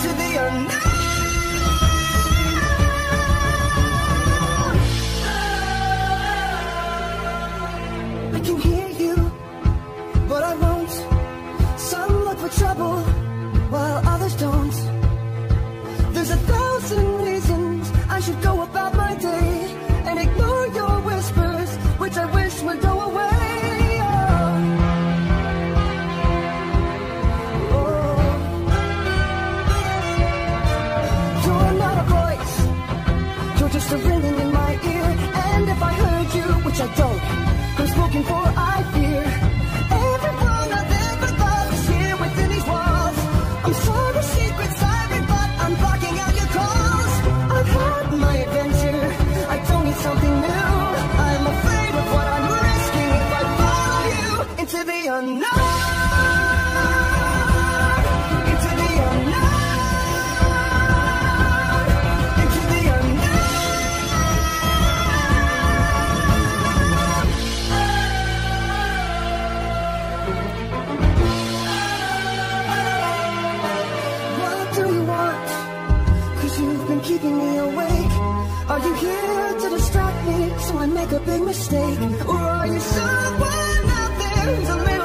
into the unknown. I can hear you, but I won't. Some look for trouble, while others don't. There's 1,000 reasons I should go about my day and ignore your whispers, which I wish would go away. You're not a voice, you're just a ringing in my ear. And if I heard you, which I don't, I'm spoken for, I fear. Everyone I've ever loved is here within these walls. I'm sorry, secrets I rebut, I'm blocking out your calls. I've had my adventure, I don't need something new. I'm afraid of what I'm risking if I follow you into the unknown. Into the unknown. Into the unknown. What do you want? 'Cause you've been keeping me awake. Are you here to distract me so I make a big mistake? Or are you someone out there who's a little